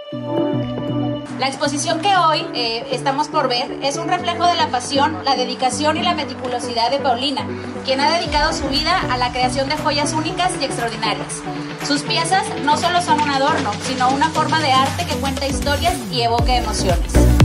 La exposición que hoy estamos por ver es un reflejo de la pasión, la dedicación y la meticulosidad de Paulina, quien ha dedicado su vida a la creación de joyas únicas y extraordinarias. Sus piezas no solo son un adorno, sino una forma de arte que cuenta historias y evoca emociones.